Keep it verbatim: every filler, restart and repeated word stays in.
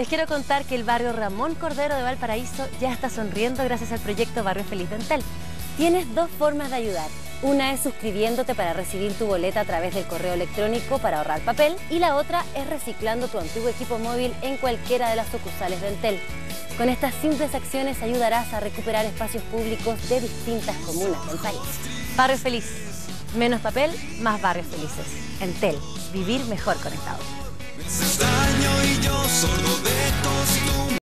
Les quiero contar que el barrio Ramón Cordero de Valparaíso ya está sonriendo gracias al proyecto Barrio Feliz de Entel. Tienes dos formas de ayudar. Una es suscribiéndote para recibir tu boleta a través del correo electrónico para ahorrar papel, y la otra es reciclando tu antiguo equipo móvil en cualquiera de las sucursales de Entel. Con estas simples acciones ayudarás a recuperar espacios públicos de distintas comunas del país. Barrio Feliz. Menos papel, más barrios felices. Entel. Vivir mejor conectado.